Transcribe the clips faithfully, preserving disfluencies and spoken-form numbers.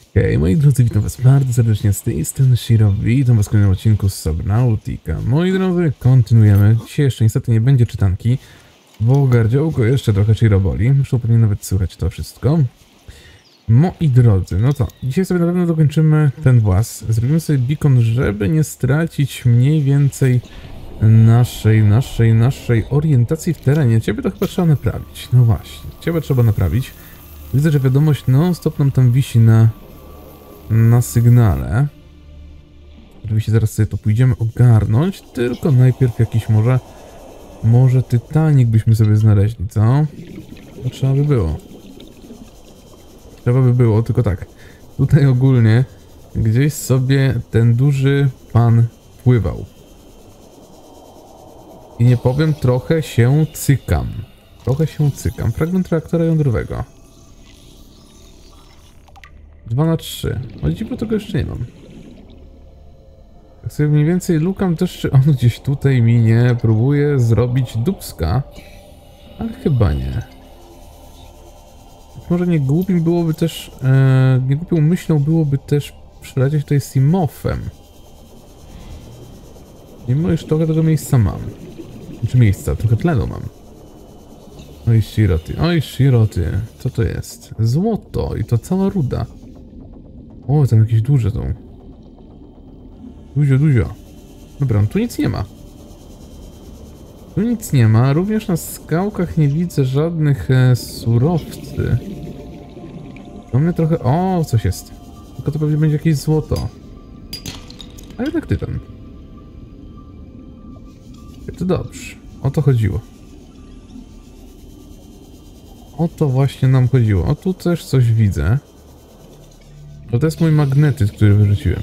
Hej, moi drodzy, witam was bardzo serdecznie z tej strony Shiro. Witam was w kolejnym odcinku z Subnautica. Moi drodzy, kontynuujemy. Dzisiaj jeszcze niestety nie będzie czytanki, bo gardziołko jeszcze trochę Shiro boli. Muszę pewnie nawet słuchać to wszystko. Moi drodzy, no to dzisiaj sobie na pewno dokończymy ten włas. Zrobimy sobie beacon, żeby nie stracić mniej więcej naszej, naszej, naszej orientacji w terenie. Ciebie to chyba trzeba naprawić. No właśnie, ciebie trzeba naprawić. Widzę, że wiadomość non-stop nam tam wisi na... na sygnale. Oczywiście zaraz sobie to pójdziemy ogarnąć, tylko najpierw jakiś może może Titanic byśmy sobie znaleźli, co? To trzeba by było. Trzeba by było, tylko tak. Tutaj ogólnie gdzieś sobie ten duży pan pływał. I nie powiem, trochę się cykam. Trochę się cykam. Fragment reaktora jądrowego. dwa na trzy. O dziwo, tego jeszcze nie mam. Tak sobie mniej więcej lukam też, czy on gdzieś tutaj mi nie próbuje zrobić dupska. Ale chyba nie. Być może nie głupim byłoby też... E, nie głupią myślą byłoby też przelecieć tutaj Simofem. Mimo iż trochę tego miejsca mam. Znaczy miejsca, trochę tlenu mam. Oj Shiroty, oj Shiroty. Co to jest? Złoto i to cała ruda. O, tam jakieś duże są. Dużo, dużo. Dobra, tu nic nie ma. Tu nic nie ma. Również na skałkach nie widzę żadnych e, surowcy. To mnie trochę... O, coś jest. Tylko to pewnie będzie jakieś złoto. A jednak tytan. To dobrze. O to chodziło. O to właśnie nam chodziło. O, tu też coś widzę. To jest mój magnetyt, który wyrzuciłem.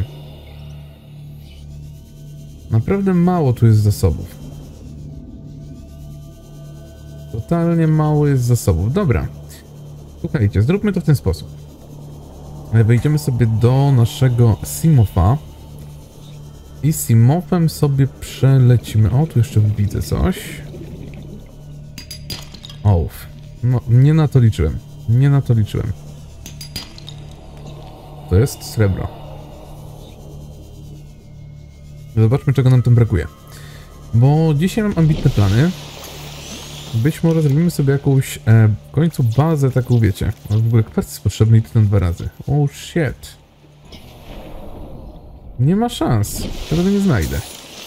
Naprawdę mało tu jest zasobów. Totalnie mało jest zasobów. Dobra. Słuchajcie, zróbmy to w ten sposób. Wejdziemy sobie do naszego Simofa. I Simofem sobie przelecimy. O, tu jeszcze widzę coś. Ouf. No, nie na to liczyłem. Nie na to liczyłem. To jest srebro. Zobaczmy, czego nam tam brakuje. Bo dzisiaj mam ambitne plany. Być może zrobimy sobie jakąś e, w końcu bazę taką, wiecie. Ale w ogóle kwarc jest potrzebny i tytan dwa razy. Oh shit. Nie ma szans. Tego nie znajdę.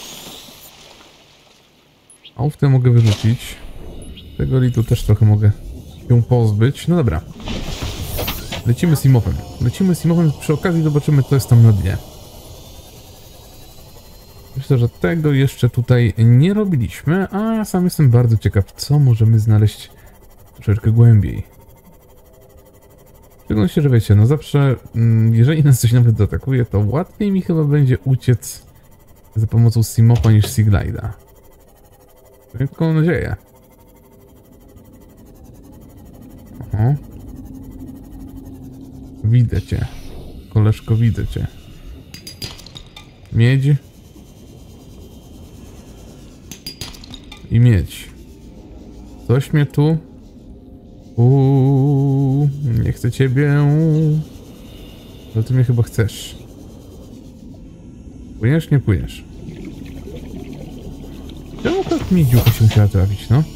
A w tym mogę wyrzucić. Tego litu też trochę mogę się pozbyć. No dobra. Lecimy Simofem. Lecimy Simofem, przy okazji zobaczymy, co jest tam na dnie. Myślę, że tego jeszcze tutaj nie robiliśmy, a ja sam jestem bardzo ciekaw, co możemy znaleźć troszeczkę głębiej. W szczególności, że wiecie, no zawsze, jeżeli nas coś nawet zaatakuje, to łatwiej mi chyba będzie uciec za pomocą Simofa niż Seaglide'a. Mam taką nadzieję. Oho. Widzę cię. Koleżko, widzę cię. Miedź. I miedź. Coś mnie tu... Uuu, nie chcę ciebie. Ale ty mnie chyba chcesz. Płyniesz, nie płyniesz. Czemu tak miedziucha się musiała trafić, no?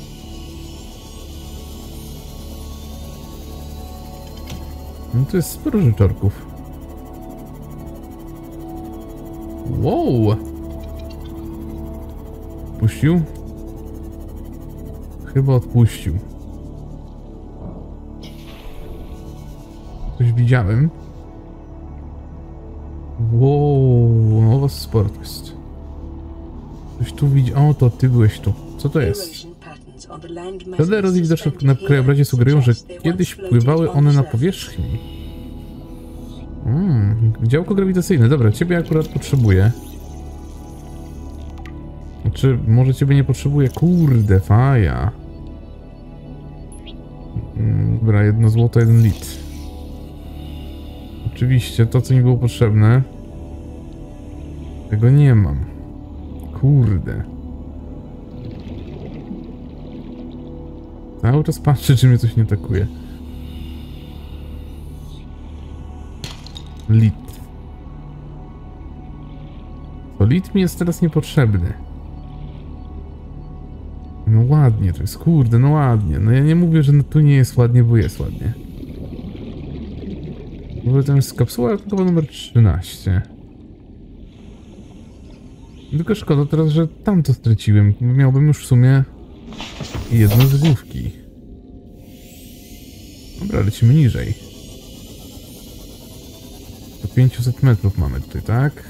No to jest sporo rzeczorków. Wow! Puścił? Chyba odpuścił. Coś widziałem. Wow, nowa sport jest. Coś tu widzi... O, to ty byłeś tu. Co to jest? Ślady erozji widoczne na krajobrazie sugerują, że kiedyś pływały one na powierzchni. Hmm, działko grawitacyjne. Dobra, ciebie akurat potrzebuję. Znaczy, może ciebie nie potrzebuję. Kurde, faja. Dobra, jedno złoto, jeden lit. Oczywiście, to co mi było potrzebne. Tego nie mam. Kurde. Cały czas patrzę, czy mnie coś nie atakuje. Lit. To lit mi jest teraz niepotrzebny. No ładnie to jest, kurde, no ładnie. No ja nie mówię, że tu nie jest ładnie, bo jest ładnie. W ogóle tam jest kapsuła chyba numer trzynaście. Tylko szkoda teraz, że tam to straciłem. Miałbym już w sumie jedno z główki. Dobra, lecimy niżej. Do pięćset metrów mamy tutaj, tak?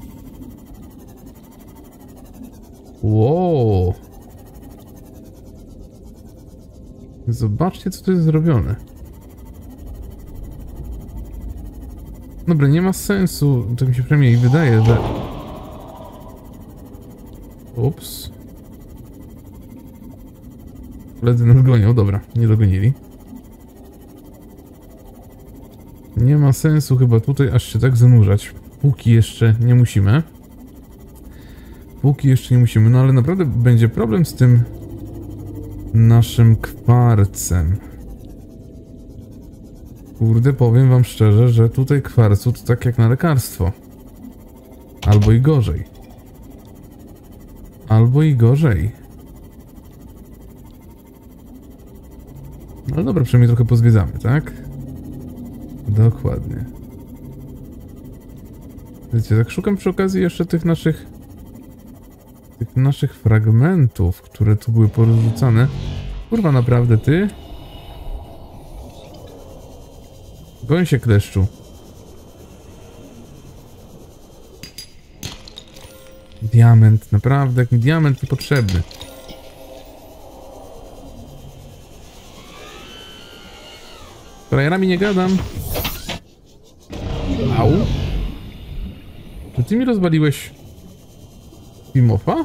Wow! Zobaczcie, co tu jest zrobione. Dobra, nie ma sensu, to mi się przynajmniej wydaje, że... Ups. Koledzy nas gonią, dobra, nie dogonili. Nie ma sensu chyba tutaj aż się tak zanurzać, póki jeszcze nie musimy. Póki jeszcze nie musimy, no ale naprawdę będzie problem z tym naszym kwarcem. Kurde, powiem wam szczerze, że tutaj kwarcu to tak jak na lekarstwo. Albo i gorzej. Albo i gorzej. No ale dobra, przynajmniej trochę pozwiedzamy, tak? Dokładnie. Wiecie, tak szukam przy okazji jeszcze tych naszych... Tych naszych fragmentów, które tu były porozrzucane. Kurwa, naprawdę ty? Goń się, kleszczu. Diament, naprawdę, jak mi diament niepotrzebny. Z frajerami nie gadam. Au. Czy ty mi rozwaliłeś Simofa?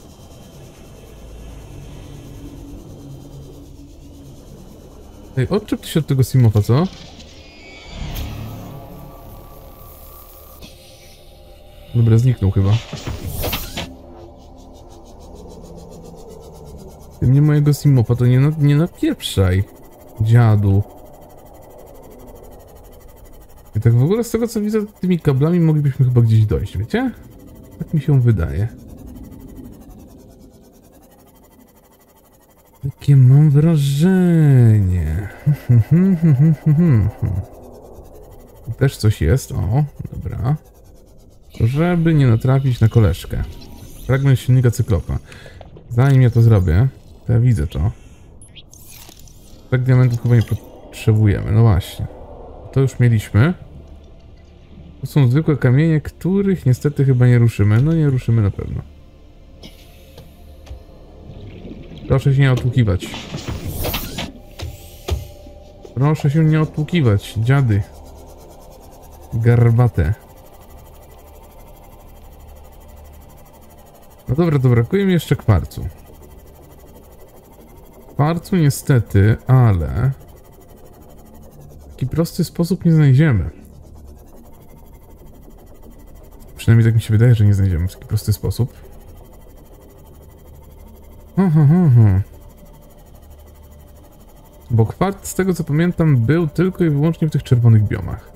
Ej, odczep się od tego Simofa, co? Dobra, zniknął chyba. Ty mnie mojego Simofa to nie, na, nie napieprzaj, dziadu. I tak w ogóle z tego co widzę, tymi kablami moglibyśmy chyba gdzieś dojść, wiecie? Tak mi się wydaje. Takie mam wrażenie. Też coś jest, o, dobra. Żeby nie natrafić na koleżkę. Fragment silnika cyklopa. Zanim ja to zrobię, to ja widzę to. Tak diamentów chyba nie potrzebujemy, no właśnie. To już mieliśmy. To są zwykłe kamienie, których niestety chyba nie ruszymy. No nie ruszymy na pewno. Proszę się nie otłukiwać. Proszę się nie otłukiwać, dziady. Garbate. No dobra, to brakuje mi jeszcze kwarcu. Kwarcu niestety, ale... w taki prosty sposób nie znajdziemy. Przynajmniej tak mi się wydaje, że nie znajdziemy w taki prosty sposób. Ha, ha, ha, ha. Bo kwarc, z tego co pamiętam, był tylko i wyłącznie w tych czerwonych biomach.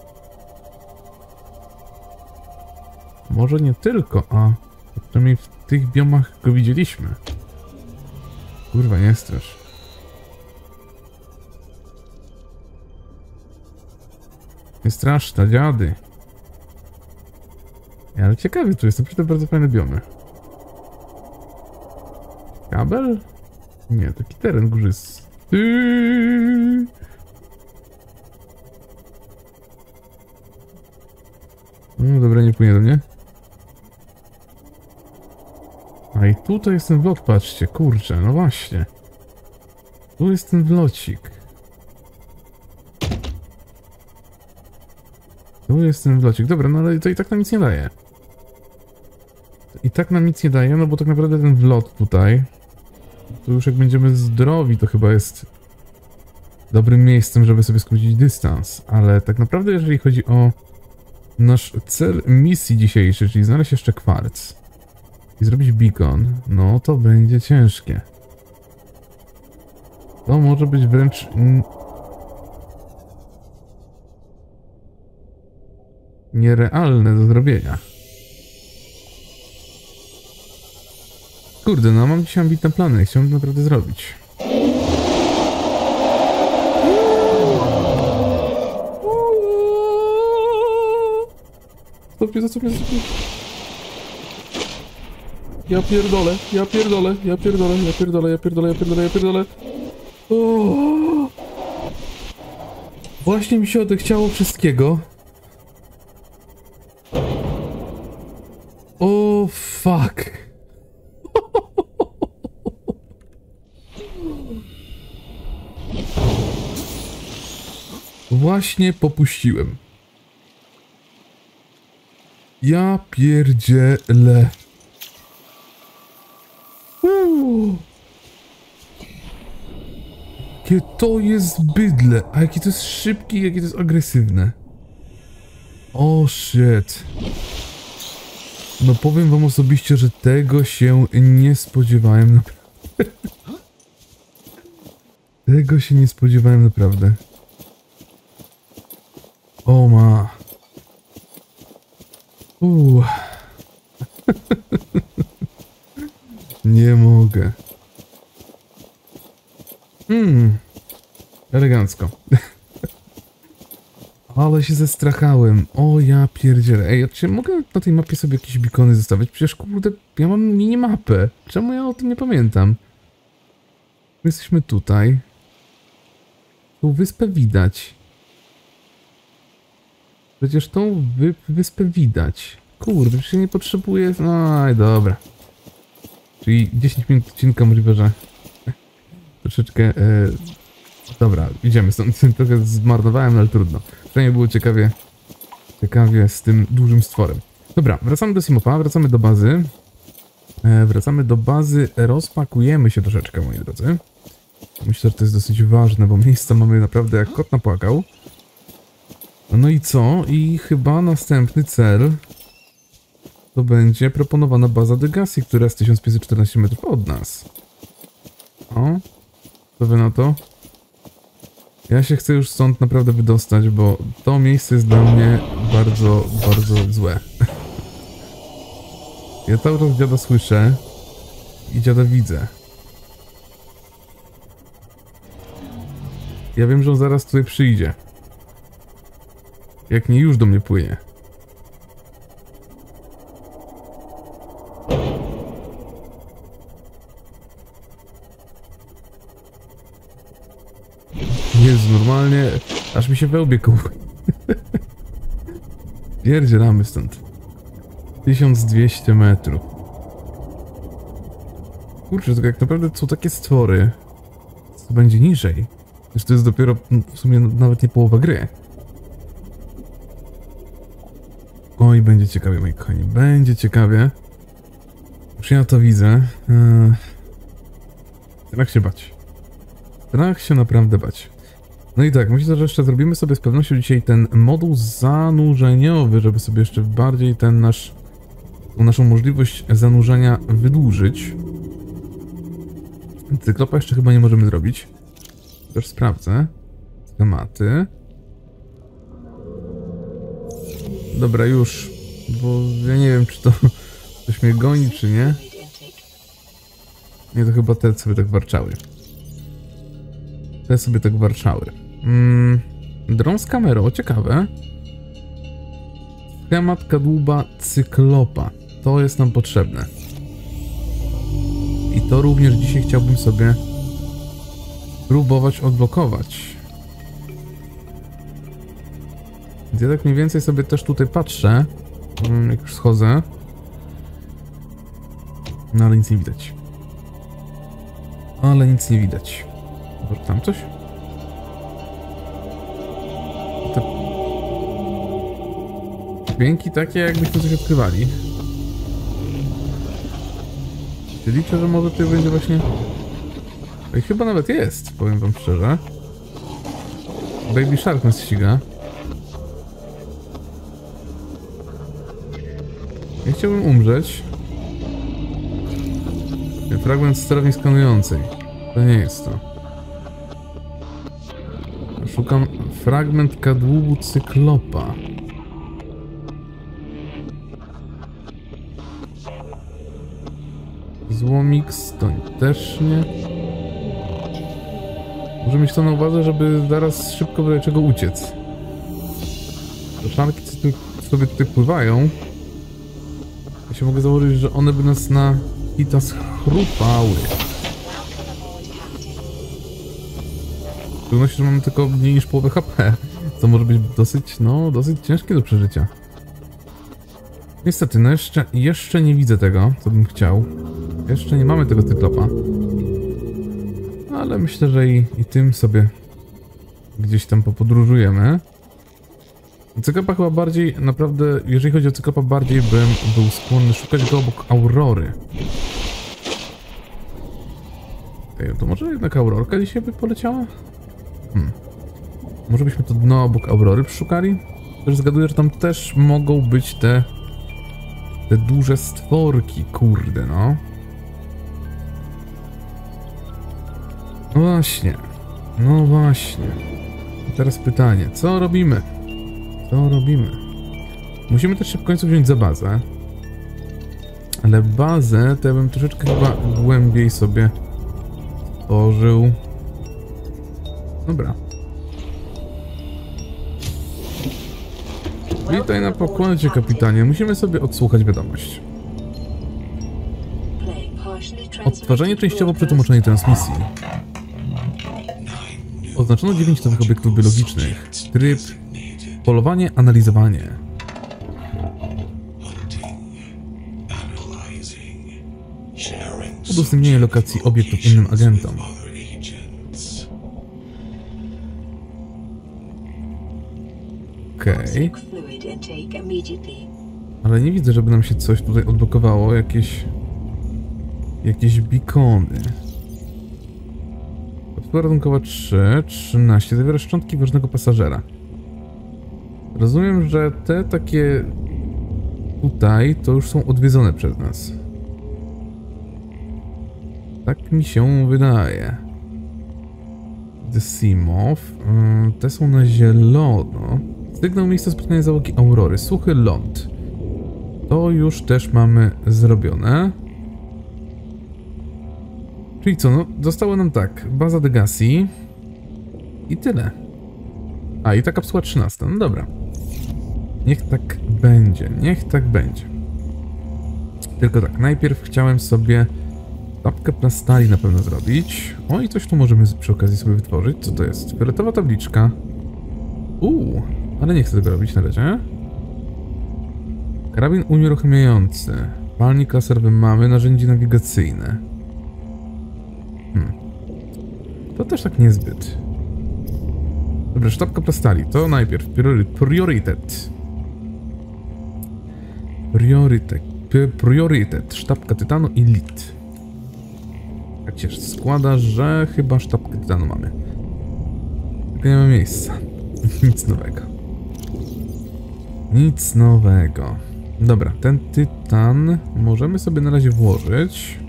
Może nie tylko, a przynajmniej w tych biomach go widzieliśmy. Kurwa, nie strasz. Nie strasz, ta dziady. Ale ciekawie, tu jest naprawdę bardzo fajne biomy. Kabel? Nie, taki teren górzysty. No dobra, nie płynie do mnie. A i tutaj jest ten wlot, patrzcie, kurczę, no właśnie. Tu jest ten wlocik. Tu jest ten wlocik. Dobra, no ale to i tak nam nic nie daje. I tak nam nic nie daje, no bo tak naprawdę ten wlot tutaj... To już jak będziemy zdrowi, to chyba jest dobrym miejscem, żeby sobie skrócić dystans. Ale tak naprawdę jeżeli chodzi o nasz cel misji dzisiejszej, czyli znaleźć jeszcze kwarc i zrobić beacon, no to będzie ciężkie. To może być wręcz... nierealne do zrobienia. Kurde, no mam dzisiaj ambitne plany, chciałbym naprawdę zrobić. Stopnie, stopnie, stopnie. Ja pierdolę, ja pierdolę, ja pierdolę, ja pierdolę, ja pierdolę, ja pierdolę, ja pierdolę. O! Właśnie mi się odechciało wszystkiego. O fuck. Właśnie popuściłem. Ja pierdzielę. Uuu. Jakie to jest bydle, a jakie to jest szybkie, jakie to jest agresywne. O shit. No powiem wam osobiście, że tego się nie spodziewałem. Tego się nie spodziewałem naprawdę. O ma. Uuu. Nie mogę. Hmm. Elegancko. Ale się zestrachałem. O ja pierdzielę. Ej, czy mogę na tej mapie sobie jakieś bikony zostawić? Przecież kurde, ja mam minimapę. Czemu ja o tym nie pamiętam? My jesteśmy tutaj. Tą wyspę widać. Przecież tą wy wyspę widać. Kurde, przecież nie potrzebuję... Aj, dobra. Czyli dziesięć minut odcinka możliwe, że... Troszeczkę... E... Dobra, idziemy stąd. Trochę zmarnowałem, ale trudno. Przynajmniej było ciekawie... Ciekawie z tym dużym stworem. Dobra, wracamy do Simopa, wracamy do bazy. E, wracamy do bazy, rozpakujemy się troszeczkę, moi drodzy. Myślę, że to jest dosyć ważne, bo miejsca mamy naprawdę jak kot napłakał. No i co? I chyba następny cel to będzie proponowana baza Degasi, która jest tysiąc pięćset czternaście metrów od nas. O, co wy na to? Ja się chcę już stąd naprawdę wydostać, bo to miejsce jest dla mnie bardzo, bardzo złe. Ja cały czas dziada słyszę i dziada widzę. Ja wiem, że on zaraz tutaj przyjdzie. Jak nie już do mnie płynie. Jezu, normalnie aż mi się we łbie kołuje. Pierdzielamy stąd. tysiąc dwieście metrów. Kurczę, to jak naprawdę są takie stwory, to będzie niżej. Już to jest dopiero w sumie nawet nie połowa gry. Oj, będzie ciekawie, moi kochani, będzie ciekawie. Już ja to widzę. Eee... Strach się bać. Strach się naprawdę bać. No i tak, myślę, że jeszcze zrobimy sobie z pewnością dzisiaj ten moduł zanurzeniowy, żeby sobie jeszcze bardziej ten nasz, tą naszą możliwość zanurzenia wydłużyć. Cyklopa jeszcze chyba nie możemy zrobić. Też sprawdzę. Schematy. Dobra, już. Bo ja nie wiem, czy to coś mnie goni, czy nie. Nie, to chyba te sobie tak warczały. Te sobie tak warczały. Mm, dron z kamerą, ciekawe. Schemat kadłuba cyklopa. To jest nam potrzebne. I to również dzisiaj chciałbym sobie próbować odblokować. Ja tak mniej więcej sobie też tutaj patrzę, jak już schodzę. No ale nic nie widać. Ale nic nie widać. Może tam coś? Te dźwięki takie, jakbyśmy coś odkrywali. Czy liczę, że może tutaj będzie właśnie... I chyba nawet jest, powiem wam szczerze. Baby Shark nas ściga. Nie chciałbym umrzeć. Fragment sterowni skanującej. To nie jest to. Szukam fragment kadłubu cyklopa. Złomix to też nie. Muszę mieć to na uwadze, żeby zaraz szybko do czego uciec. Szarki, co tu sobie tutaj pływają. Ja się mogę założyć, że one by nas na hita schrupały. W szczególności, że mamy tylko mniej niż połowę H P. Co może być dosyć, no, dosyć ciężkie do przeżycia. Niestety, no jeszcze, jeszcze nie widzę tego, co bym chciał. Jeszcze nie mamy tego cyklopa. Ale myślę, że i, i tym sobie gdzieś tam popodróżujemy. Cyklopa chyba bardziej, naprawdę, jeżeli chodzi o cyklopa, bardziej bym był skłonny szukać go obok Aurory. Ej, to może jednak Aurorka dzisiaj by poleciała? Hmm. Może byśmy to dno obok Aurory przeszukali? Też zgaduję, że tam też mogą być te... Te duże stworki, kurde no. No właśnie. No właśnie. I teraz pytanie, co robimy? Co robimy? Musimy też się w końcu wziąć za bazę. Ale bazę to ja bym troszeczkę chyba głębiej sobie tworzył. Dobra. Witaj na pokładzie, kapitanie. Musimy sobie odsłuchać wiadomość. Odtwarzanie częściowo przetłumaczonej transmisji. Oznaczono dziewięć nowych obiektów biologicznych. Tryb polowanie, analizowanie. Udostępnienie lokacji obiektów innym agentom. Okej. Okay. Ale nie widzę, żeby nam się coś tutaj odblokowało. Jakieś... Jakieś beacony. Podpora ratunkowa trzy, trzynaście. Zawiera szczątki ważnego pasażera. Rozumiem, że te takie... Tutaj to już są odwiedzone przez nas. Tak mi się wydaje. The Seamoth. Yy, te są na zielono. Sygnał miejsca spotkania załogi Aurory. Suchy ląd. To już też mamy zrobione. Czyli co, no zostało nam tak. Baza Degassi. I tyle. A, i ta kapsuła trzynasta. No dobra. Niech tak będzie. Niech tak będzie. Tylko tak, najpierw chciałem sobie tapkę plastali na pewno zrobić. O, i coś tu możemy przy okazji sobie wytworzyć. Co to jest? Fioletowa tabliczka. Uuu, ale nie chcę tego robić na razie. Karabin unieruchamiający. Palnik laserowy mamy, narzędzie nawigacyjne. Hmm. To też tak niezbyt. Dobra, sztabka plastali. To najpierw priory priorytet. Priorytet. Priorytet. Sztabka tytanu i lit. Tak się składa, że chyba sztabkę tytanu mamy. Tylko nie ma miejsca. Nic nowego. Nic nowego. Dobra, ten tytan możemy sobie na razie włożyć.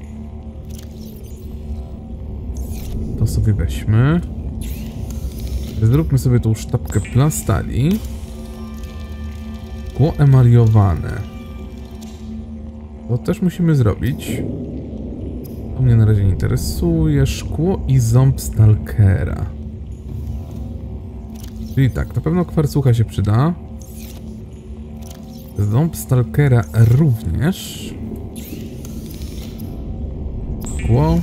To sobie weźmy. Zróbmy sobie tą sztabkę plastali. Szkło emaliowane. To też musimy zrobić. To mnie na razie nie interesuje. Szkło i ząb stalkera. Czyli tak, na pewno kwarcucha się przyda. Ząb stalkera również. Szkło.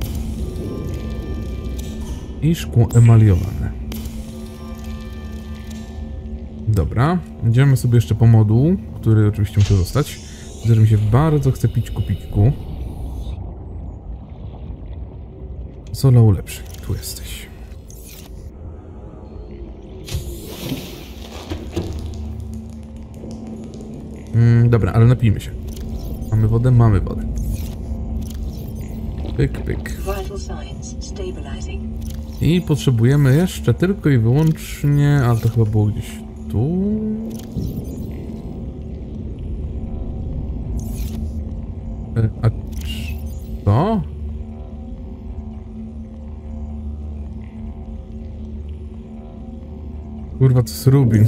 I szkło emaliowane. Dobra, idziemy sobie jeszcze po moduł, który oczywiście musi zostać. Widzę, że mi się bardzo chce pićku pićku. Sola ulepszy. Tu jesteś. Mm, dobra, ale napijmy się. Mamy wodę? Mamy wodę. Pyk, pyk. I potrzebujemy jeszcze tylko i wyłącznie... Ale to chyba było gdzieś tu... E, a co? Kurwa, to jest rubin.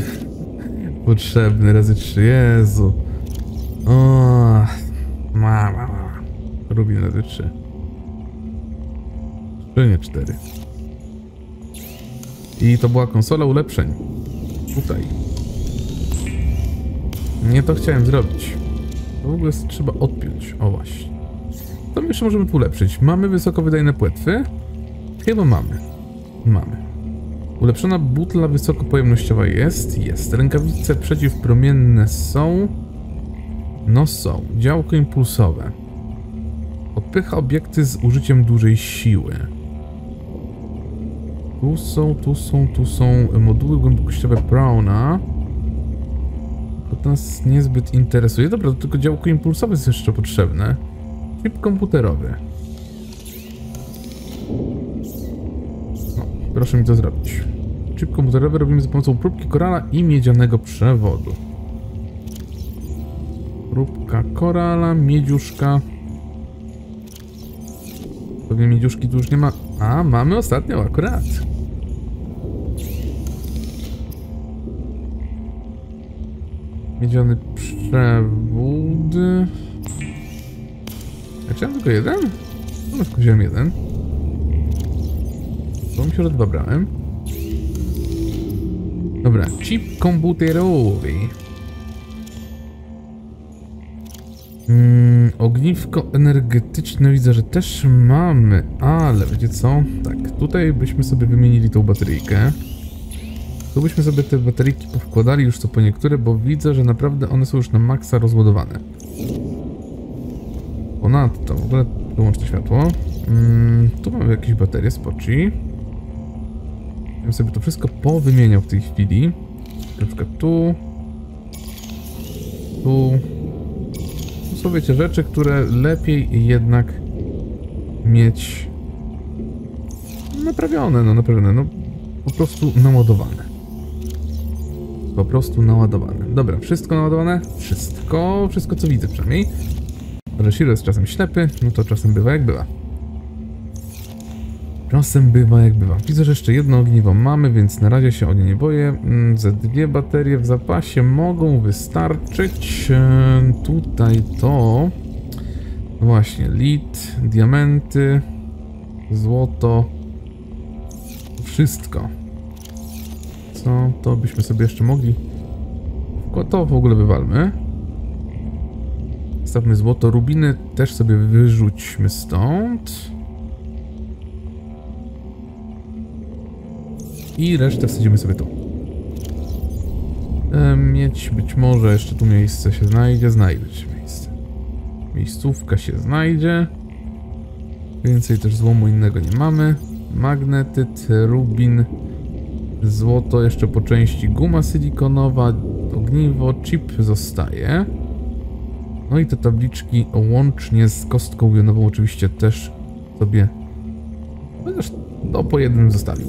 Potrzebny razy trzy. Jezu. O, mama. Rubin razy trzy. Czy nie cztery. I to była konsola ulepszeń. Tutaj. Nie to chciałem zrobić. To w ogóle trzeba odpiąć. O właśnie. To my jeszcze możemy tu ulepszyć. Mamy wysokowydajne płetwy? Chyba mamy. Mamy. Ulepszona butla wysokopojemnościowa jest. Jest. Rękawice przeciwpromienne są. No są. Działko impulsowe. Odpycha obiekty z użyciem dużej siły. Tu są, tu są, tu są moduły głębokościowe Browna. To nas niezbyt interesuje. Dobra, to tylko działko impulsowe jest jeszcze potrzebne. Chip komputerowy. No, proszę mi to zrobić. Chip komputerowy robimy za pomocą próbki korala i miedzianego przewodu. Próbka korala, miedziuszka. Pewnie miedziuszki tu już nie ma. A, mamy ostatnią akurat. Miedziany przewód. Ja chciałem tylko jeden? No, tylko wziąłem jeden. Bo mi się, że dwa brałem. Dobra, chip komputerowy. Mm, ogniwko energetyczne widzę, że też mamy, ale wiecie co? Tak, tutaj byśmy sobie wymienili tą bateryjkę. Tu byśmy sobie te bateryjki powkładali już co po niektóre, bo widzę, że naprawdę one są już na maksa rozładowane. Ponadto, w ogóle wyłącz to światło. Mm, tu mamy jakieś baterie, spoci. Ja bym sobie to wszystko powymieniał w tej chwili. Na przykład tu. Tu. Tu są, wiecie, rzeczy, które lepiej jednak mieć naprawione, no naprawione, no po prostu naładowane. Po prostu naładowane. Dobra, wszystko naładowane? Wszystko, wszystko co widzę przynajmniej. Że Shiro jest czasem ślepy, no to czasem bywa jak bywa. Czasem bywa jak bywa. Widzę, że jeszcze jedno ogniwo mamy, więc na razie się o nie nie boję. Ze dwie baterie w zapasie mogą wystarczyć. Tutaj to... Właśnie, lit, diamenty, złoto. Wszystko. Co to byśmy sobie jeszcze mogli... To w ogóle wywalmy. Stawmy złoto, rubiny też sobie wyrzućmy stąd. I resztę wsadzimy sobie tu. E, mieć być może jeszcze tu miejsce się znajdzie. Znajdzie się miejsce. Miejscówka się znajdzie. Więcej też złomu innego nie mamy. Magnetyt, rubin, złoto jeszcze po części, guma silikonowa, ogniwo, chip zostaje. No i te tabliczki łącznie z kostką jonową oczywiście też sobie... Chociaż to po jednym zostawił.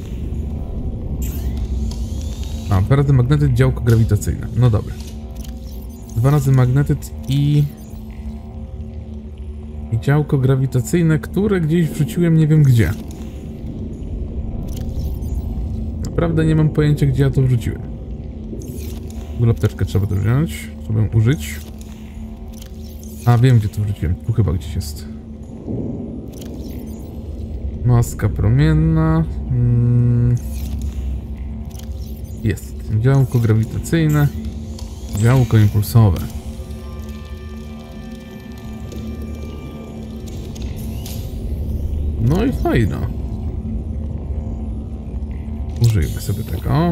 A, dwa razy magnetyt, działko grawitacyjne. No dobra. Dwa razy magnetyt i... I działko grawitacyjne, które gdzieś wrzuciłem, nie wiem gdzie. Naprawdę nie mam pojęcia, gdzie ja to wrzuciłem. W ogóle apteczkę trzeba to wziąć. Trzeba ją użyć. A, wiem, gdzie to wrzuciłem. Tu chyba gdzieś jest. Maska promienna. Hmm. Jest. Działko grawitacyjne. Działko impulsowe. No i fajno. Użyjmy sobie tego.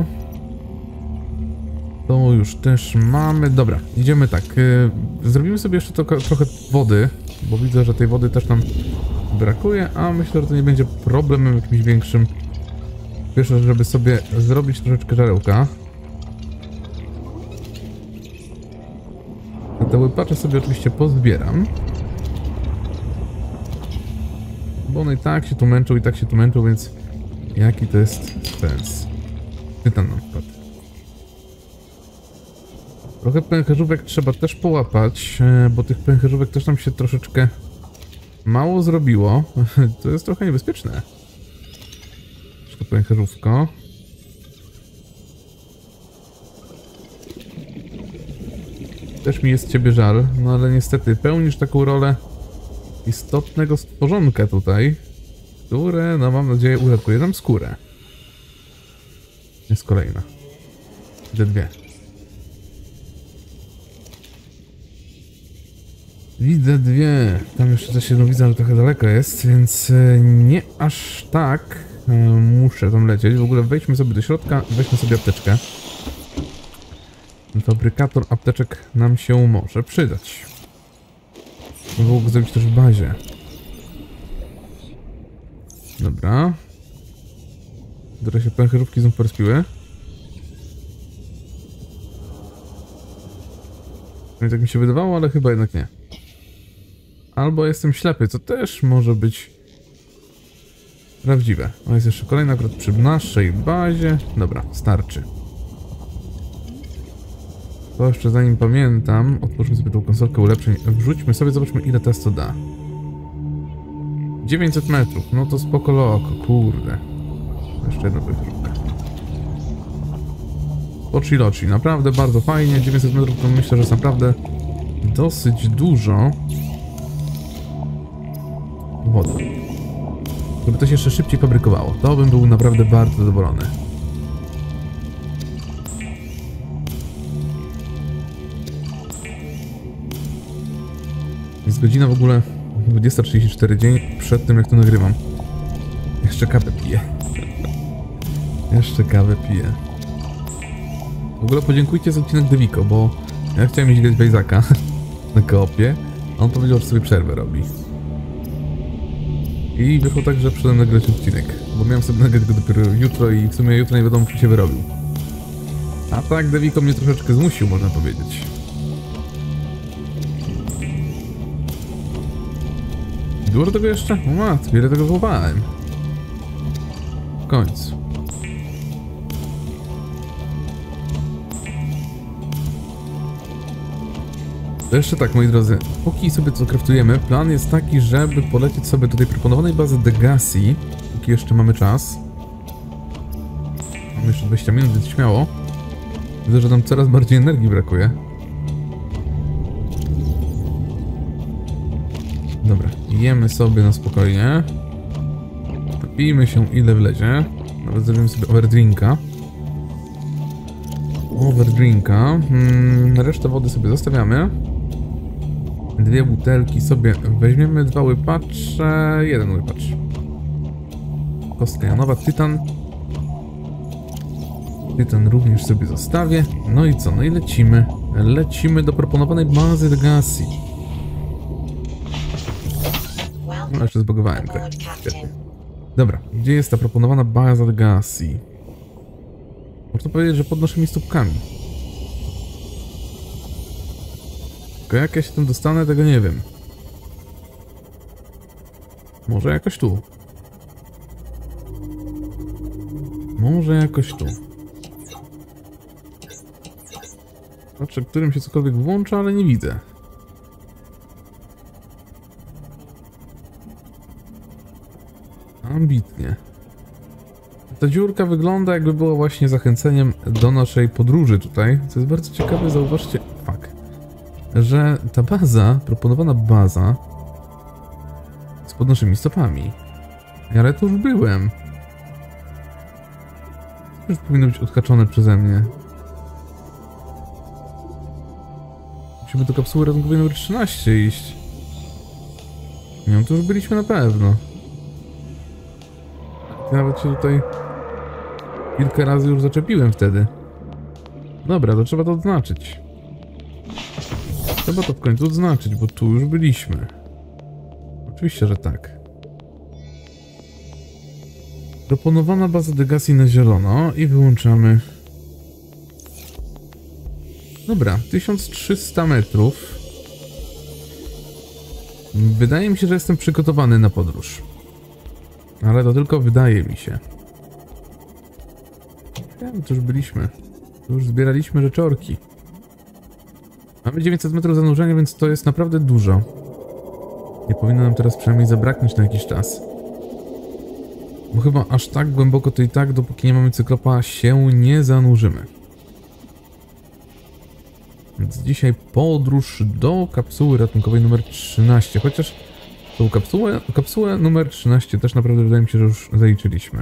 To już też mamy. Dobra, idziemy tak. Yy, zrobimy sobie jeszcze to, trochę wody, bo widzę, że tej wody też nam brakuje, a myślę, że to nie będzie problemem jakimś większym. Pierwsze, żeby sobie zrobić troszeczkę żarełka. Te łypacze sobie oczywiście pozbieram. Bo one i tak się tu męczą, i tak się tu męczą, więc jaki to jest sens? Tytan nam wpadł. Trochę pęcherzówek trzeba też połapać, bo tych pęcherzówek też nam się troszeczkę mało zrobiło. To jest trochę niebezpieczne. Jeszcze pęcherzówko. Też mi jest ciebie żal, no ale niestety pełnisz taką rolę, istotnego stworzonka tutaj, które, no mam nadzieję, uratuje nam skórę. Jest kolejna. Widzę dwie. Widzę dwie. Tam jeszcze też jedno widzę, ale trochę daleko jest, więc nie aż tak muszę tam lecieć. W ogóle wejdźmy sobie do środka, weźmy sobie apteczkę. Fabrykator apteczek nam się może przydać. Mogę go zrobić też w bazie. Dobra. Które się pęcherówki znów porozpiły. No i tak mi się wydawało, ale chyba jednak nie. Albo jestem ślepy, co też może być prawdziwe. O, jest jeszcze kolejna akurat przy naszej bazie. Dobra, starczy. To jeszcze zanim pamiętam, otwórzmy sobie tą konsolkę ulepszeń, wrzućmy sobie, zobaczmy ile teraz to da. dziewięćset metrów, no to spoko loko, kurde. Jeszcze jedna pęcherówka. Poci loci, naprawdę bardzo fajnie, dziewięćset metrów to myślę, że jest naprawdę dosyć dużo wody. Gdyby to się jeszcze szybciej fabrykowało, to bym był naprawdę bardzo zadowolony. Jest godzina w ogóle dwudziesta trzydzieści cztery, dzień przed tym jak to nagrywam. Jeszcze kawę piję. Jeszcze kawę piję. W ogóle podziękujcie za odcinek Deviko, bo ja chciałem iść grać w Isaaca na koopie, a on powiedział, że sobie przerwę robi. I wyszło tak, że przyszedłem nagrać odcinek, bo miałem sobie nagrać go dopiero jutro i w sumie jutro nie wiadomo, czy się wyrobił. A tak Deviko mnie troszeczkę zmusił, można powiedzieć. Dużo tego jeszcze? O matko, ile tego złapałem. W końcu. To jeszcze tak, moi drodzy, póki sobie to kraftujemy, plan jest taki, żeby polecieć sobie do tej proponowanej bazy Degasi, póki jeszcze mamy czas. Mamy jeszcze dwadzieścia minut, więc śmiało. Widzę, że nam coraz bardziej energii brakuje. Dobra, jemy sobie na spokojnie. Napijmy się ile wlezie. Nawet zrobimy sobie overdrinka. Overdrinka. Hmm, resztę wody sobie zostawiamy. Dwie butelki sobie weźmiemy, dwa łypacze, jeden łypacz. Kostka janowa, tytan. Tytan również sobie zostawię. No i co? No i lecimy. Lecimy do proponowanej bazy Degasi. No jeszcze zbagowałem grę. Dobra, gdzie jest ta proponowana baza Degasi? Można powiedzieć, że pod naszymi stópkami. Tylko jak ja się tam dostanę, tego nie wiem. Może jakoś tu. Może jakoś tu. Patrzę, którym się cokolwiek włącza, ale nie widzę. Ambitnie. Ta dziurka wygląda, jakby była właśnie zachęceniem do naszej podróży tutaj. Co jest bardzo ciekawe, zauważcie, fuck, że ta baza, proponowana baza jest pod naszymi stopami. Ale tu już byłem. To już powinno być odhaczone przeze mnie. Musimy do kapsuły ratunkowej numer trzynaście iść. Nie, to już byliśmy na pewno. Ja nawet się tutaj kilka razy już zaczepiłem wtedy. Dobra, to trzeba to odznaczyć. Trzeba to w końcu odznaczyć, bo tu już byliśmy. Oczywiście, że tak. Proponowana baza Degasi na zielono i wyłączamy. Dobra, tysiąc trzysta metrów. Wydaje mi się, że jestem przygotowany na podróż. Ale to tylko wydaje mi się. Wiem, to już byliśmy. To już zbieraliśmy rzeczorki. Mamy dziewięćset metrów zanurzenia, więc to jest naprawdę dużo. Nie powinno nam teraz przynajmniej zabraknąć na jakiś czas. Bo chyba aż tak głęboko to i tak, dopóki nie mamy cyklopa, się nie zanurzymy. Więc dzisiaj podróż do kapsuły ratunkowej numer trzynaście. Chociaż Tą kapsułę, kapsułę numer trzynaście też naprawdę wydaje mi się, że już zaliczyliśmy.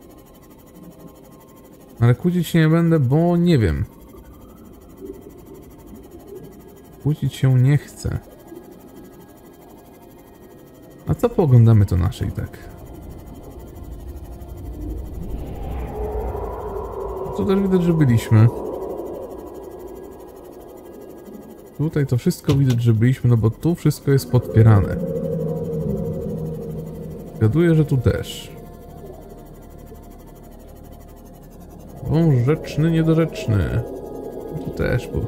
Ale kłócić się nie będę, bo nie wiem. Kłócić się nie chcę. A co pooglądamy to nasze i tak? Tu też widać, że byliśmy. Tutaj to wszystko widać, że byliśmy, no bo tu wszystko jest podpierane. Zgaduję, że tu też. Wąż rzeczny, niedorzeczny. Tu też był.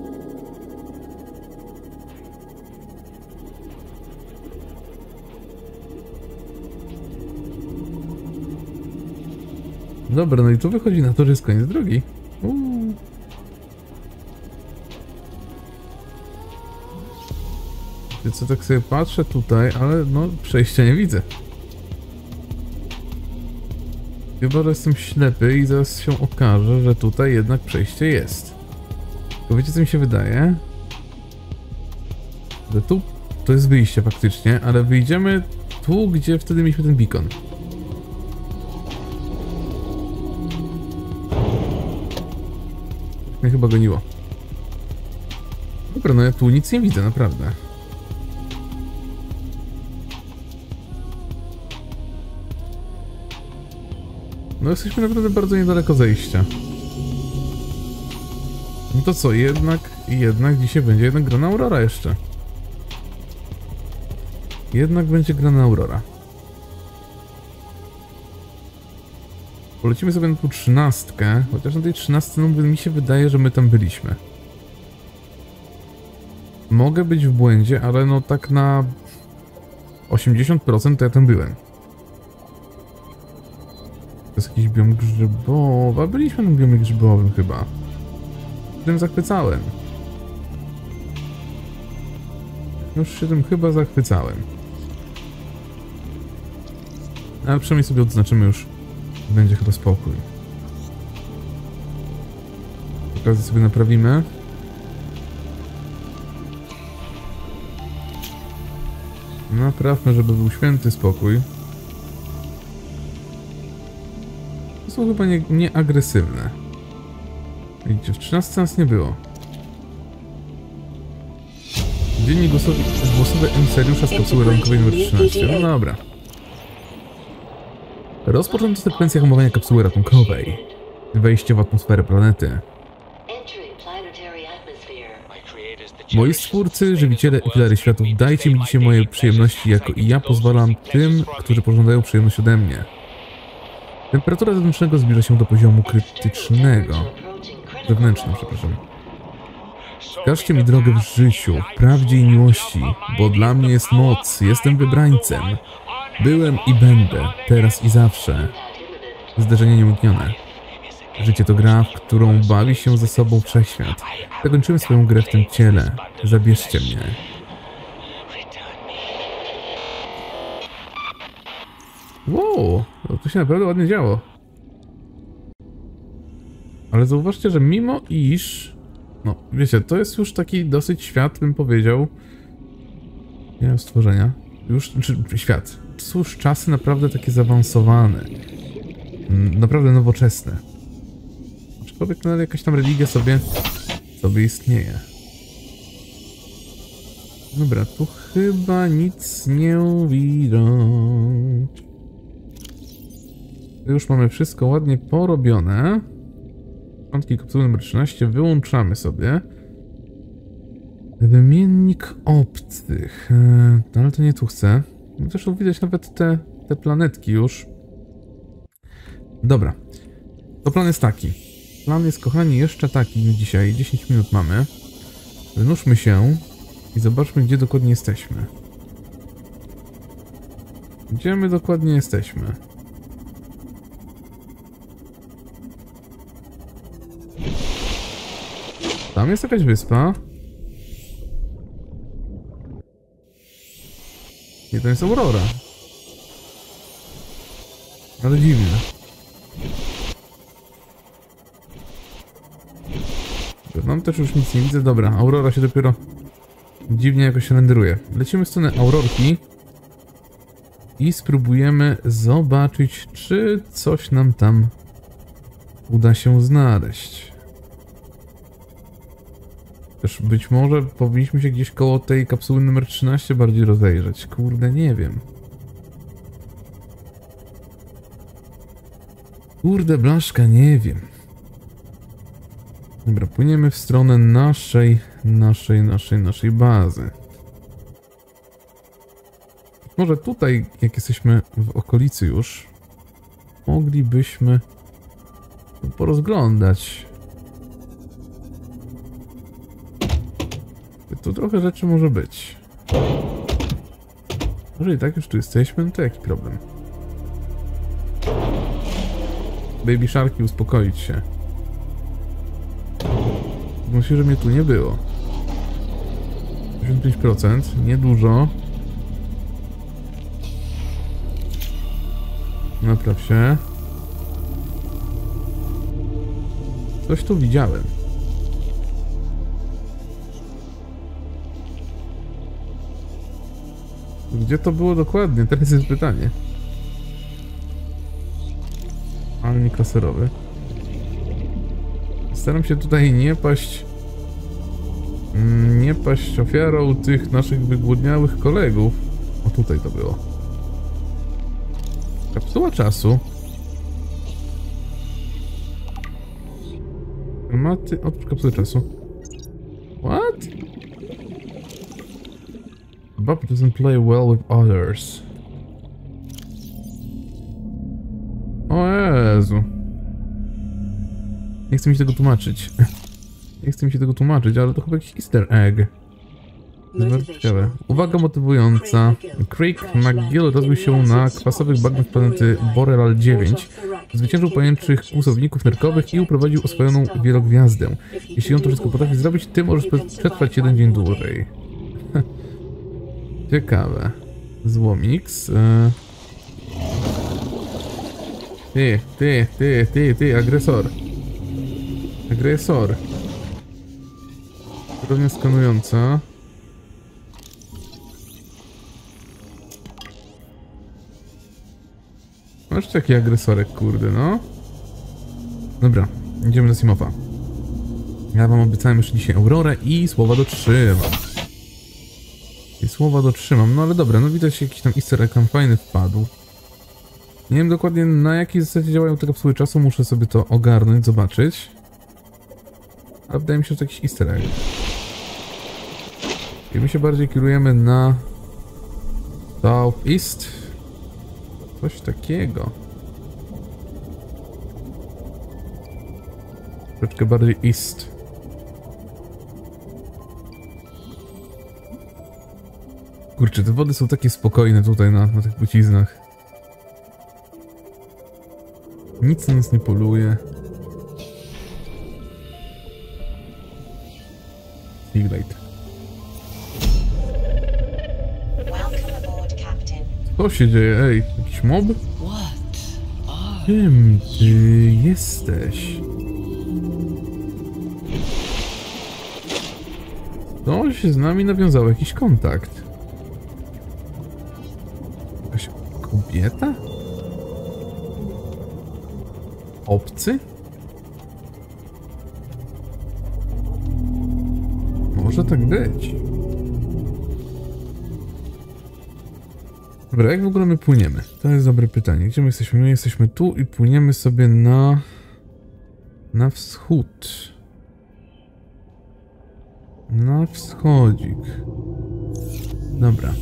Dobra, no i tu wychodzi na to, że jest koniec drogi. Uuu. Co, tak sobie patrzę tutaj, ale no przejścia nie widzę. Chyba, że jestem ślepy i zaraz się okaże, że tutaj jednak przejście jest. Tylko wiecie, co mi się wydaje? Że tu to jest wyjście faktycznie, ale wyjdziemy tu, gdzie wtedy mieliśmy ten beacon. Mnie chyba goniło. Dobra, no ja tu nic nie widzę, naprawdę. No jesteśmy naprawdę bardzo niedaleko zejścia. No to co, jednak, jednak dzisiaj będzie jednak grana Aurora jeszcze. Jednak będzie grana Aurora. Polecimy sobie na tą trzynastkę, chociaż na tej trzynastce no, mi się wydaje, że my tam byliśmy. Mogę być w błędzie, ale no tak na osiemdziesiąt procent to ja tam byłem. To jest jakiś biom grzybowy. Byliśmy na biomie grzybowym chyba. Tym zachwycałem. Już się tym chyba zachwycałem. Ale przynajmniej sobie odznaczymy już. Będzie chyba spokój. Okazję sobie naprawimy. Naprawmy, żeby był święty spokój. To są chyba nie, nie agresywne. Widzicie, w trzynastce nas nie było. Dziennik głosowy, głosowy emisariusza z kapsuły rankowej numer trzynaście. No dobra. Rozpoczęto sekwencję hamowania kapsuły ratunkowej. Wejście w atmosferę planety. Moi stwórcy, żywiciele i filary światów, dajcie mi dzisiaj moje przyjemności, jako i ja pozwalam tym, którzy pożądają przyjemność ode mnie. Temperatura zewnętrznego zbliża się do poziomu krytycznego. Wewnętrznym, przepraszam. Wskażcie mi drogę w życiu, w prawdzie i miłości, bo dla mnie jest moc, jestem wybrańcem. Byłem i będę, teraz i zawsze. Zderzenie nieuniknione. Życie to gra, w którą bawi się ze sobą wszechświat. Zakończymy swoją grę w tym ciele. Zabierzcie mnie. Wow, to się naprawdę ładnie działo. Ale zauważcie, że mimo iż... No, wiecie, to jest już taki dosyć świat, bym powiedział. Nie wiem, stworzenia. Już, czy świat. To są już czasy naprawdę takie zaawansowane. Naprawdę nowoczesne. Aczkolwiek no, jakaś tam religia sobie, sobie istnieje. Dobra, tu chyba nic nie widać. Już mamy wszystko ładnie porobione. Początki kapsuły numer trzynaście wyłączamy sobie. Wymiennik obcych. No, ale to nie tu chcę. Zresztą widać nawet te, te planetki już. Dobra. To plan jest taki. Plan jest, kochani, jeszcze taki dzisiaj. dziesięć minut mamy. Wynurzmy się i zobaczmy, gdzie dokładnie jesteśmy. Gdzie my dokładnie jesteśmy? Tam jest jakaś wyspa. Nie, to jest Aurora. Ale dziwne. Mam też już nic nie widzę. Dobra, Aurora się dopiero dziwnie jakoś renderuje. Lecimy w stronę Aurorki. i spróbujemy zobaczyć, czy coś nam tam uda się znaleźć. Też być może powinniśmy się gdzieś koło tej kapsuły numer trzynaście bardziej rozejrzeć. Kurde, nie wiem. Kurde, blaszka, nie wiem. Dobra, płyniemy w stronę naszej, naszej, naszej, naszej bazy. Może tutaj, jak jesteśmy w okolicy już, moglibyśmy porozglądać. Tu trochę rzeczy może być. Może i tak już tu jesteśmy, no to jaki problem? Baby Sharki, uspokoić się. Myślę, że mnie tu nie było. osiemdziesiąt pięć procent, niedużo. Napraw się. Coś tu widziałem. Gdzie to było dokładnie? Teraz jest pytanie. Alnik laserowy. Staram się tutaj nie paść... Nie paść ofiarą tych naszych wygłodniałych kolegów. O, tutaj to było. Kapsuła czasu. Maty... Oprócz kapsuły czasu. What? Bob doesn't play well with others. O Jezu. Nie chcę mi się tego tłumaczyć. Nie chcę mi się tego tłumaczyć, ale to chyba jakiś easter egg. Ciekawe. Uwaga motywująca. Craig McGill rozbił się na kwasowych bagnach planety Boreal dziewięć. Zwyciężył pajęczych kłusowników nerkowych i uprowadził oswojoną wielogwiazdę. Jeśli on to wszystko potrafi zrobić, ty możesz przetrwać jeden dzień dłużej. Ciekawe. Złomix. Ty, ty, ty, ty, ty, agresor. Agresor. Równie skanująca. Masz taki agresorek, kurde, no. Dobra, idziemy do Simowa. Ja wam obiecałem jeszcze dzisiaj Aurorę i słowa dotrzymam. I słowa dotrzymam, no ale dobra, no widać jakiś tam easter egg tam fajny wpadł. Nie wiem dokładnie na jakiej zasadzie działają te kapsuły czasu, muszę sobie to ogarnąć, zobaczyć. Ale wydaje mi się, że to jakiś easter egg. I my się bardziej kierujemy na Southeast. Coś takiego. Troszeczkę bardziej east. Kurczę, te wody są takie spokojne tutaj na, na tych płciznach. Nic na nas nie poluje. Seaglide. Co się dzieje? Ej, jakiś mob? Kim ty jesteś? Ktoś z nami nawiązał jakiś kontakt. Jakaś kobieta? Obcy? Może tak być. Dobra, jak w ogóle my płyniemy? To jest dobre pytanie. Gdzie my jesteśmy? My jesteśmy tu i płyniemy sobie na... Na wschód. Na wschodzik. Dobra.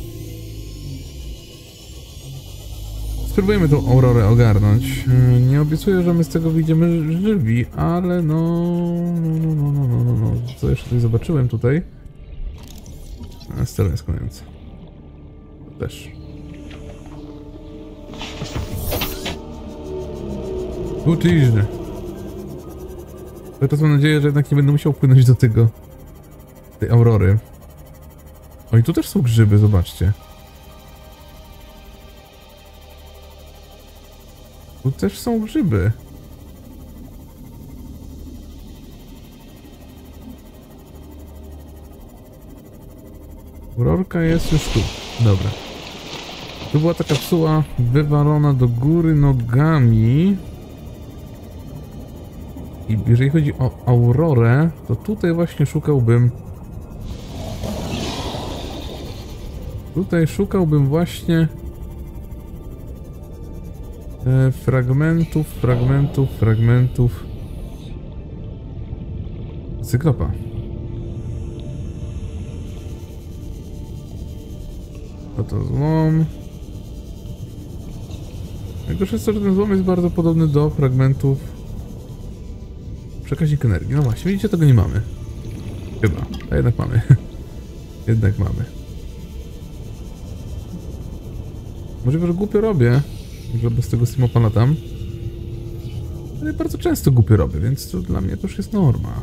Spróbujemy tą Aurorę ogarnąć. Nie obiecuję, że my z tego wyjdziemy żywi, ale no... No, no, no, no, no, no. Co jeszcze tutaj zobaczyłem tutaj? A, stara jest kończąca. To też. Uczyźny. Teraz mam nadzieję, że jednak nie będę musiał płynąć do tego... tej Aurory. O, i tu też są grzyby, zobaczcie. Tu też są grzyby. Aurorka jest już tu. Dobra. Tu była ta kapsuła wywalona do góry nogami. I jeżeli chodzi o Aurorę, to tutaj właśnie szukałbym... Tutaj szukałbym właśnie... E, fragmentów, fragmentów, fragmentów... Cyklopa. Oto złom. Najgorsze jest to, że ten złom jest bardzo podobny do fragmentów przekaźnik energii. No właśnie, widzicie, tego nie mamy. Chyba, a jednak mamy. Jednak mamy. Możliwe, że głupio robię, że bez tego Simopa latam. Ale bardzo często głupio robię, więc to dla mnie to już jest norma.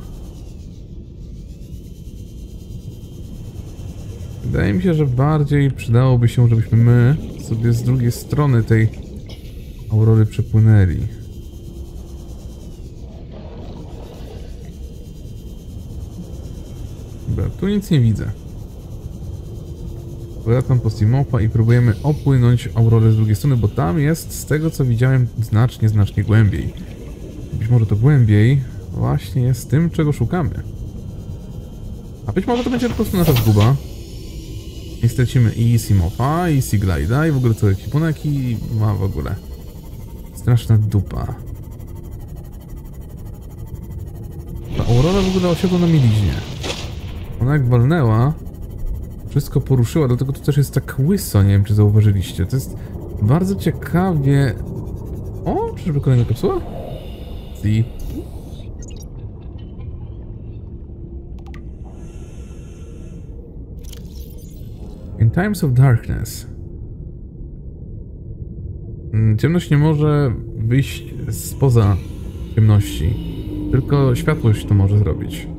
Wydaje mi się, że bardziej przydałoby się, żebyśmy my sobie z drugiej strony tej Aurory przepłynęli. Dobra, tu nic nie widzę. Wracam po Simopa i próbujemy opłynąć Aurorę z drugiej strony, bo tam jest, z tego co widziałem, znacznie, znacznie głębiej. Być może to głębiej właśnie jest tym, czego szukamy. A być może to będzie po prostu nasza zguba. I stracimy i Simopa, i Seaglide'a, i w ogóle cały ekwipunek, i ma w ogóle straszna dupa. Ta Aurora w ogóle osiadła na mieliźnie. Ona jak walnęła, wszystko poruszyła, dlatego tu też jest tak łyso, nie wiem czy zauważyliście. To jest bardzo ciekawie... O, czyżby kolejna kapsuła? Si. In times of darkness. Ciemność nie może wyjść spoza ciemności. Tylko światłość to może zrobić.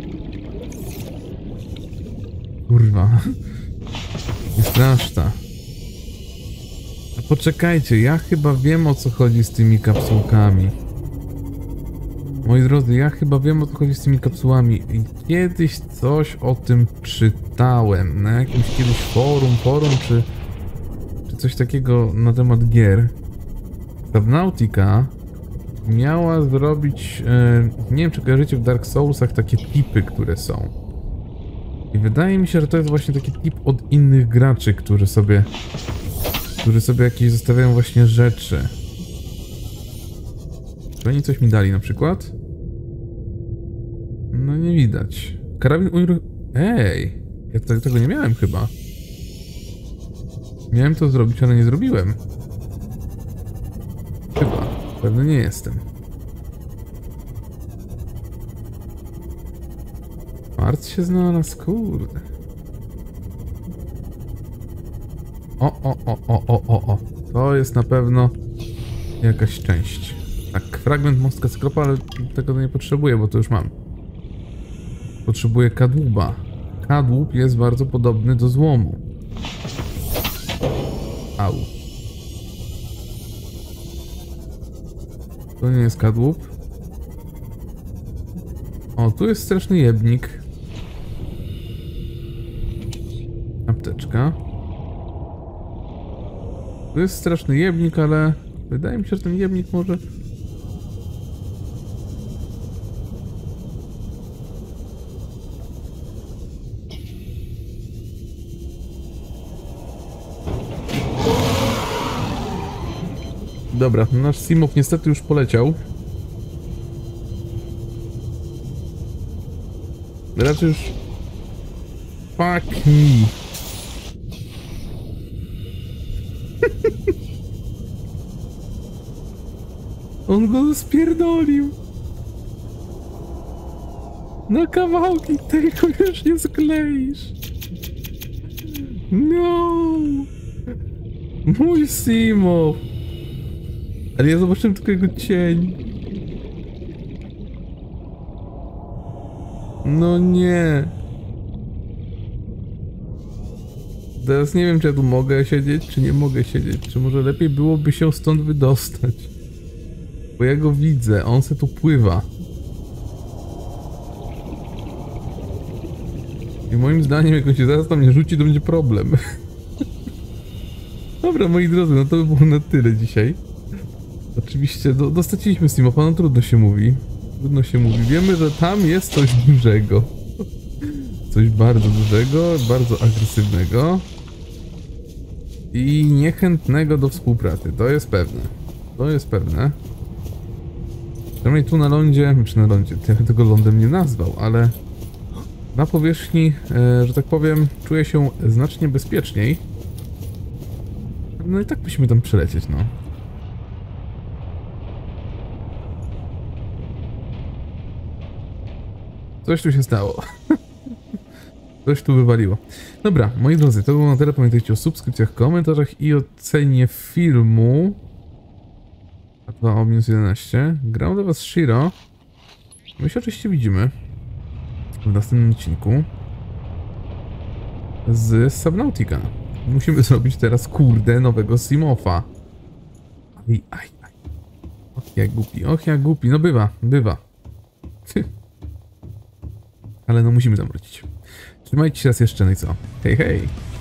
Kurwa. Nie straszna. Poczekajcie, ja chyba wiem o co chodzi z tymi kapsułkami. Moi drodzy, ja chyba wiem o co chodzi z tymi kapsułami. Kiedyś coś o tym czytałem. Na jakimś kiedyś forum, forum czy, czy coś takiego na temat gier. Subnautica miała zrobić... E, nie wiem czy kojarzycie w Dark Soulsach takie tipy, które są. I wydaje mi się, że to jest właśnie taki tip od innych graczy, którzy sobie... którzy sobie jakieś zostawiają właśnie rzeczy. Czy oni coś mi dali na przykład? No nie widać. Karabin unieruch... Ej! Ja te, tego nie miałem chyba. Miałem to zrobić, ale nie zrobiłem. Chyba. Pewny nie jestem. Marc się znalazł, kurde. O, o, o, o, o, o, o. To jest na pewno jakaś część. Tak, fragment mostka Cyklopa, ale tego nie potrzebuję, bo to już mam. Potrzebuję kadłuba. Kadłub jest bardzo podobny do złomu. Au. To nie jest kadłub. O, tu jest straszny jebnik. Apteczka. Tu jest straszny jebnik, ale wydaje mi się, że ten jebnik może... Dobra, nasz Simop niestety już poleciał. Raczej już... Fuck me. On go spierdolił. Na kawałki tego już nie skleisz. No. Mój Simop. Ale ja zobaczyłem tylko jego cień. No nie. Teraz nie wiem, czy ja tu mogę siedzieć, czy nie mogę siedzieć. Czy może lepiej byłoby się stąd wydostać. Bo ja go widzę, on se tu pływa. I moim zdaniem, jak on się zaraz tam nie rzuci, to będzie problem. Dobra, moi drodzy, no to by było na tyle dzisiaj. Oczywiście, do, dostaciliśmy Simofa, no trudno się mówi. Trudno się mówi. Wiemy, że tam jest coś dużego. Coś bardzo dużego, bardzo agresywnego. I niechętnego do współpracy. To jest pewne. To jest pewne. Przynajmniej tu na lądzie, czy na lądzie, ja tego lądem nie nazwał, ale na powierzchni, e, że tak powiem, czuję się znacznie bezpieczniej. No i tak musimy tam przelecieć, no. Coś tu się stało. Coś tu wywaliło. Dobra, moi drodzy, to było na tyle. Pamiętajcie o subskrypcjach, komentarzach i ocenie filmu. A dwa o minus jedenaście. Grał dla was Shiro. My się oczywiście widzimy w następnym odcinku z Subnautica. Musimy zrobić teraz, kurde, nowego Simofa. Aj, aj, aj. Och, jak głupi, och, jak głupi. No bywa, bywa. Ale no musimy tam wrócić. Trzymajcie się raz jeszcze, no i co? Hej, hej!